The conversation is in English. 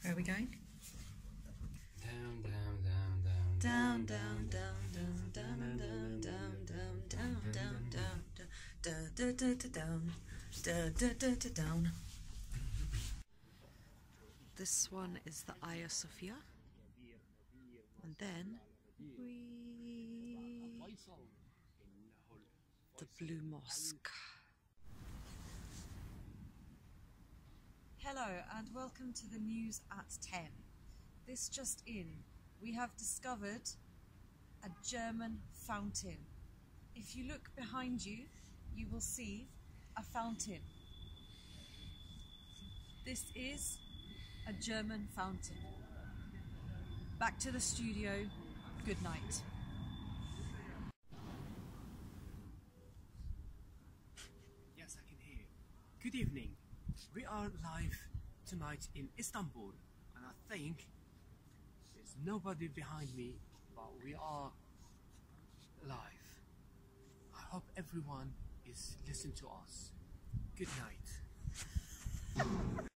Where are we going? Down, down, down, down, Down, down, down, down, down, down, down, down, down, down, down, down, down, down. This one is the Hagia Sophia, and then the Blue Mosque. Hello and welcome to the news at 10. This just in, we have discovered a German fountain. If you look behind you, you will see a fountain. This is a German fountain. Back to the studio. Good night. Yes, I can hear you. Good evening. We are live tonight in Istanbul, and I think there's nobody behind me, but we are live. I hope everyone is listening to us. Good night.